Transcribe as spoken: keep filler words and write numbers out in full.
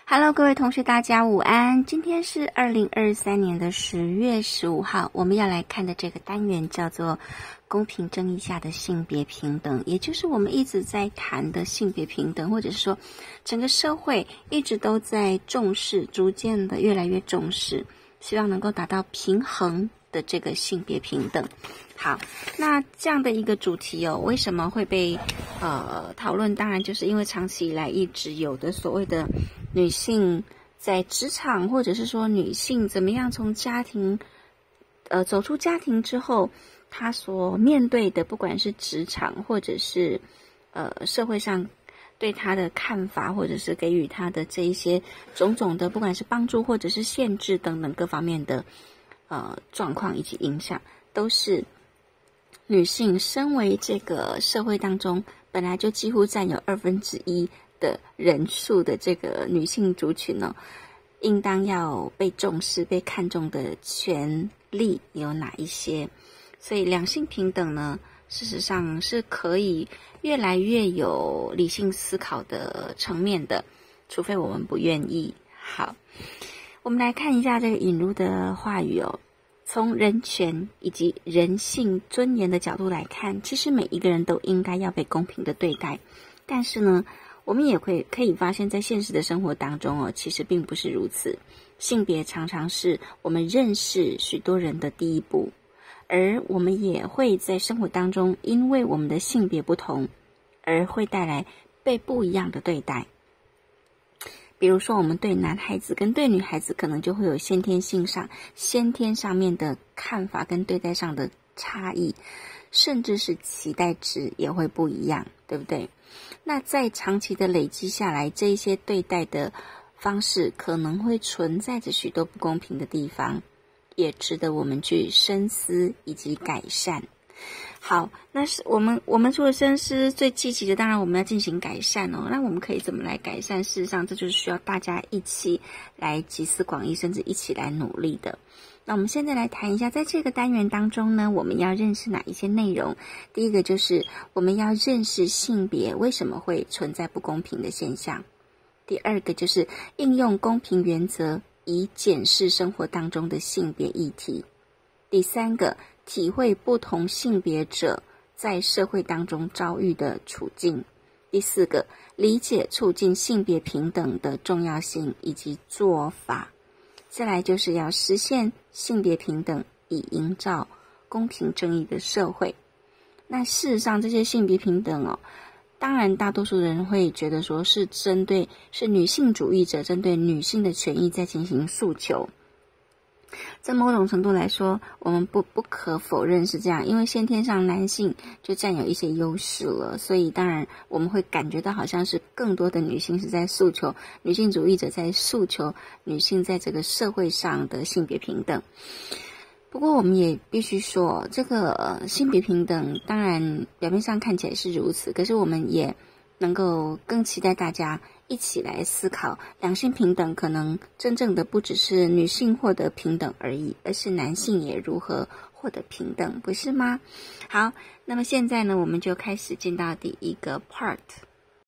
Hello， 各位同学，大家午安。今天是二零二三年的十月十五号，我们要来看的这个单元叫做公平正义下的性别平等，也就是我们一直在谈的性别平等，或者是说整个社会一直都在重视，逐渐的越来越重视，希望能够达到平衡的这个性别平等。好，那这样的一个主题哦，为什么会被呃讨论？当然就是因为长期以来一直有的所谓的女性在职场，或者是说女性怎么样从家庭呃走出家庭之后，她所面对的不管是职场或者是呃社会上对她的看法，或者是给予她的这一些种种的不管是帮助或者是限制等等各方面的呃状况以及影响，都是女性身为这个社会当中本来就几乎占有二分之一的人数的这个女性族群呢，应当要被重视、被看重的权利有哪一些？所以两性平等呢，事实上是可以越来越有理性思考的层面的，除非我们不愿意。好，我们来看一下这个引入的话语哦。从人权以及人性尊严的角度来看，其实每一个人都应该要被公平的对待。但是呢，我们也会可以发现，在现实的生活当中哦，其实并不是如此。性别常常是我们认识许多人的第一步，而我们也会在生活当中，因为我们的性别不同，而会带来被不一样的对待。比如说我们对男孩子跟对女孩子可能就会有先天性上先天上面的看法跟对待上的差异，甚至是期待值也会不一样，对不对？那在长期的累积下来，这一些对待的方式可能会存在着许多不公平的地方，也值得我们去深思以及改善。好，那是我们我们除了深思，最积极的当然我们要进行改善哦。那我们可以怎么来改善？事实上这就是需要大家一起来集思广益，甚至一起来努力的。那我们现在来谈一下，在这个单元当中呢，我们要认识哪一些内容？第一个就是我们要认识性别为什么会存在不公平的现象。第二个就是应用公平原则以检视生活当中的性别议题。第三个，体会不同性别者在社会当中遭遇的处境。第四个，理解促进性别平等的重要性以及做法。再来就是要实现性别平等，以营造公平正义的社会。那事实上这些性别平等哦，当然大多数人会觉得说是针对是女性主义者针对女性的权益在进行诉求。在某种程度来说，我们不不可否认是这样，因为先天上男性就占有一些优势了，所以当然我们会感觉到好像是更多的女性是在诉求，女性主义者在诉求女性在这个社会上的性别平等。不过我们也必须说，这个、呃、性别平等当然表面上看起来是如此，可是我们也能够更期待大家一起来思考，两性平等可能真正的不只是女性获得平等而已，而是男性也如何获得平等，不是吗？好，那么现在呢，我们就开始进到第一个 part。